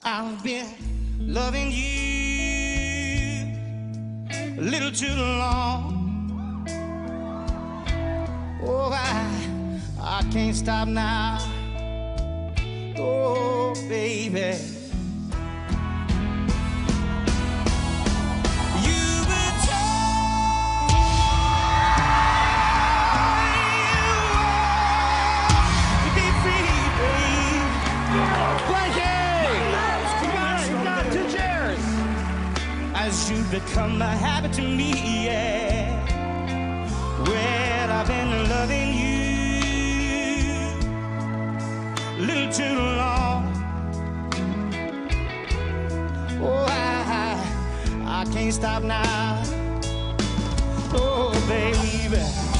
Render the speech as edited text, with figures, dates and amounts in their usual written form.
I've been loving you a little too long. Oh, I can't stop now. Oh, baby. As you become a habit to me, yeah. Well, I've been loving you a little too long. Oh, I can't stop now. Oh, baby.